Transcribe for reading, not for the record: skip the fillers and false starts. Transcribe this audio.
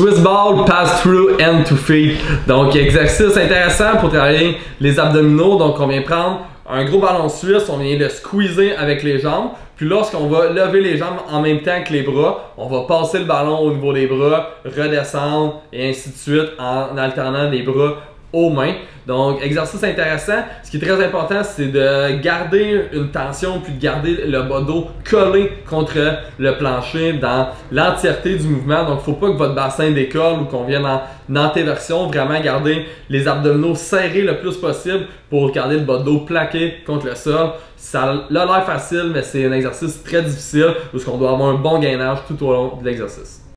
Swiss ball, pass through and to feet. Donc exercice intéressant pour travailler les abdominaux. Donc on vient prendre un gros ballon suisse, on vient le squeezer avec les jambes. Puis lorsqu'on va lever les jambes en même temps que les bras, on va passer le ballon au niveau des bras, redescendre et ainsi de suite en alternant les bras aux mains. Donc exercice intéressant. Ce qui est très important, c'est de garder une tension puis de garder le bas dos collé contre le plancher dans l'entièreté du mouvement. Donc il ne faut pas que votre bassin décolle ou qu'on vienne en antéversion. Vraiment garder les abdominaux serrés le plus possible pour garder le bas dos plaqué contre le sol. Ça a l'air facile, mais c'est un exercice très difficile où on doit avoir un bon gainage tout au long de l'exercice.